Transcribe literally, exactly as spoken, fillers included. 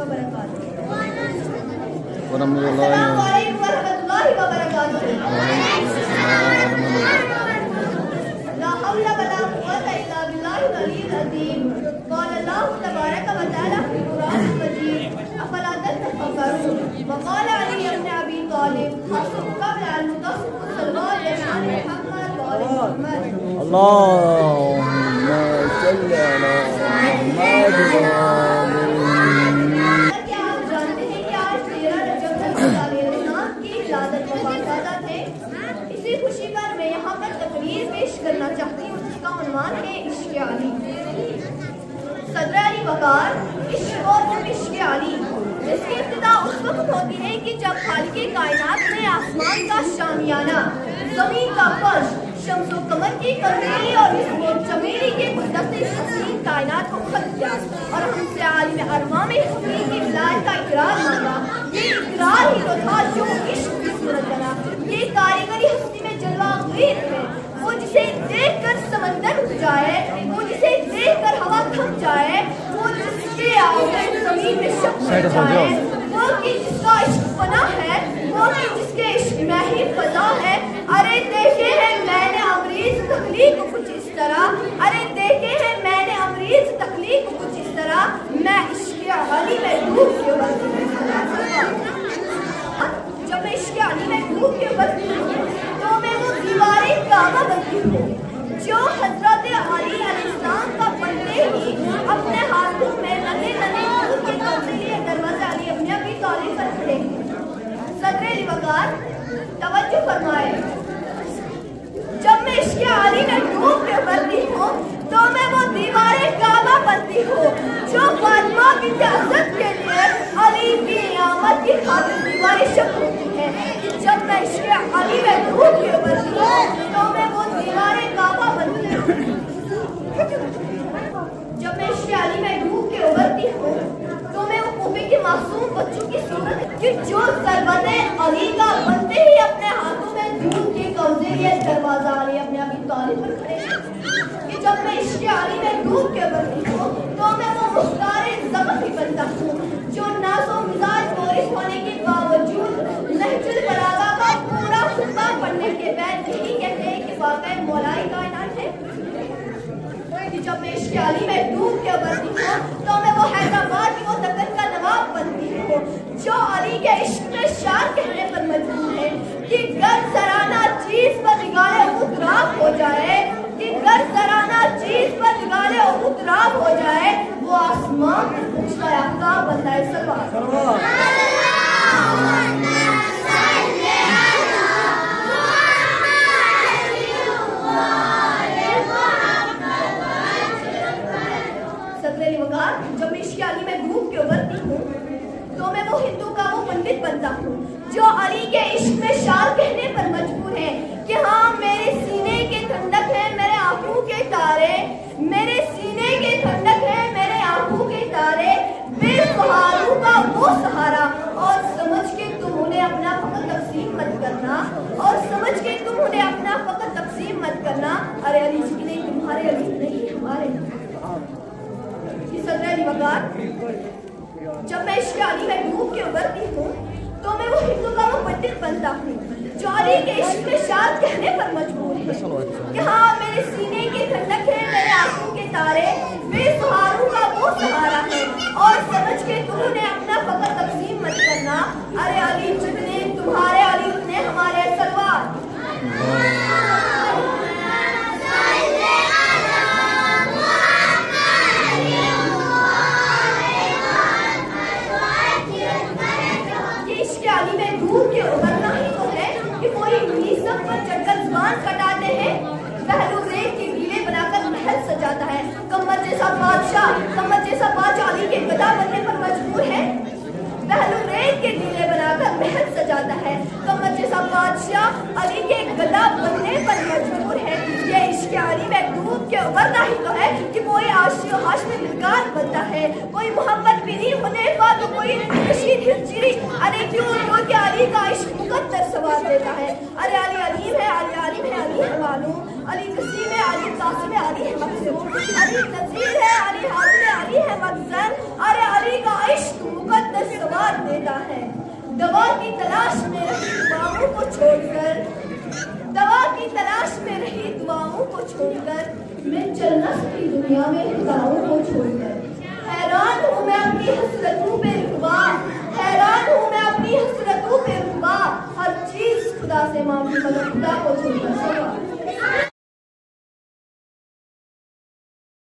व बरकातुहू। अस्सलामु अलैकुम व रहमतुल्लाहि व बरकातुहू। ला हौला व ला कुव्वता इल्ला बिल्लाहिल अलिय्यिल अज़ीम। क़ाल अल्लाहु तबारक व तआला फ़िल क़ुरआनिल मजीद अफ़ला ततफ़क्करून। व क़ाल अली इब्न अबी तालिब हस्बुका अन तस्बुक सल्लल्लाहु अलैहि मुहम्मद व आलि मुहम्मद। अल्लाहुम्मा सल्लि अला मुहम्मद। क्या आप जानते हैं कि आज तेरह रजब की विलादत मुबारक थे? इसी खुशी पर मैं यहाँ पर तकरीर पेश करना चाहती हूँ जिसका उन्वान है इश्क़ अली। सदर अली वक़ार इश्क़ और इश्क़ अली, जिसकी इब्तिदा उस वक्त होती है कि जब खालिक़े कायनात ने आसमान का शामियाना, ज़मीन का फर्श, शम्स और कमर की कमजोरी और इस चमेली के गुलदस्ते हसीन कायनात को खत्म किया और हमसे आलिम अरवा में हकीकी विलायत का इकरार मांगा। ये इकरार ही तो था जो इश्क़ की सूरत बना। ये कारीगरी हस्ती में जलवा ग़ैर है, वो जिसे देखकर समंदर उठ जाए, वो जिसे देखकर हवा थम जाए, वो जिसके आगे ज़मीन में शक पड़ जाए, वो कि जिसका इश्क़ फना है, वो कि जिसके इश्क़ में ही फ़ज़ा है। अरे देखे हैं मैंने अमरीज़ तख्लीक़ कुछ इस तरह, अरे देखे हैं मैंने अमरीज़ तख्लीक़ कुछ इस तरह, मैं इश्क़ अली में डूब के उबलती हूँ। जब मैं इश्क़ अली में डूब के उबलती हूँ तो मैं वो दीवारे काबा बनती हूँ जो हज़रत अली अलैहिस्सलाम का बनते ही अपने हाथों में नन्हे नन्हे दूध के कब्ज़े लिए दरवाज़ा अली अपने अबी तालिब पर खड़े हैं। सदर अली वक़ार तवज्जो फरमाए, जब मैं इश्क़ अली में डूब के उबलती हूँ तो मैं वो दीवारे काबा बनती हूँ जो फातिमा बिन्त असद के लिए अली की आमद की खातिर दीवारे शक होती है। जब मैं इश्क़ अली में डूब के उबलती हूँ तो मैं वो दीवारे काबा बनती हूँ। जब मैं इश्क़ अली में डूब के उबलती हूँ तो मैं वो कूफे के मासूम बच्चों की सूरत कि जो सरबते अली का बनते ही अपने हाथों में दूध के कब्जे लिए दरवाजा अली अपने अबी तालिब पर खड़े हैं कि जब मैं इश्क़ अली में डूब के उबलती हूँ तो मैं वो मुख्तारे ज़मन भी बनता हूँ जो नाज़ो मिजाज मोरिस होने के बावजूद नहजुल बलागा का पूरा खुतबा पढ़ने के बाद यही कहते हैं कि वाक़ई मौलाई कायनात है। कि जब मैं इश्क़ अली में डूब के उबलती हूँ तो मैं वो हैदराबाद की वो दक्कन का नवाब बनती हूँ जो अली के इश्क़ में शार कहने पर मजबूर है कि गर सराना चीज़ पर निगाहे उतराब हो जाए, कि गर सराना चीज़ पर निगाहे उतराब हो जाए, वो आसमान पर पूछता है आपका बंदा है सलवार। जब मैं इश्क़ अली में डूब के उबलती हूँ तो मैं वो हिंदू का वो पंडित बनता हूँ जो अली के इश्क़ में शार कहने पर मजबूर है कि हाँ मेरे सीने के ठंडक है मेरे आंखों के तारे, मेरे सीने के ठंडक है मेरे आंखों के तारे, बेसहारों का वो सहारा। और समझ के तुम उन्हें अपना फकत तकसीम मत करना, और समझ के तुम उन्हें अपना फकत तकसीम मत करना। अरे अली जी नहीं, तुम्हारे अली नहीं हमारे। सदर अली वक़ार, जब मैं इश्क़ अली में डूब के उबलती हूँ तो मैं वो हिंदू का वो पंडित बनता हूँ जो अली के इश्क़ में शार कहने पर मजबूर है कि हाँ मेरे सीने की ठंडक है मेरे आंखों के तारे, बेसहारों का वो सहारा है। और समझ के तुम उन्हें अपना फकत तकसीम मत करना। अरे अली जितने तुम्हारे अली उतने हमारे सलवार। अली में डूब के उबलना ही तो है कि कोई नीसब पर चढ़कर जुबान कटाते हैं, पहलू रेत के ढीले बनाकर महल सजाता है। कमर जैसा बादशाह कमर जैसा बादशाह अली के गदा बनने पर मजबूर है, पहलू रेत के ढीले बनाकर महल सजाता है। कमर जैसा बादशाह अली के गदा बनने पर मजबूर है। ये इश्क़ अली में डूब के उबलना ही तो है कि कोई आशिक़ हाशमी दिलदार बनता है, कोई मोहम्मद बिन हुनैफा तो कोई रशीद हिजरी। अरे क्यों क्योंकि अली का इश्क़ मुकद्दर सवाल देता है। अरे अली अलीम है, अली आलिम है, अली है मालूम, अली नसीम है, अली कासिम है, अली है मक़सूद, अली नज़ीर है, अली हाज़िर है, अली है मक़ज़र। अरे अली का इश्क़ मुकद्दर तलाश में रही दुआओं को छोड़कर, दवा की तलाश में रही दुआओं को छोड़कर, मैं चल न सकी दुनिया में खुदाओं को छोड़कर। हैरान हूँ मैं अपनी हसरतों पे रुबा, हैरान हूँ मैं अपनी हसरतों पे रुबा, हर चीज खुदा से मांगी मगर खुदा को छोड़कर।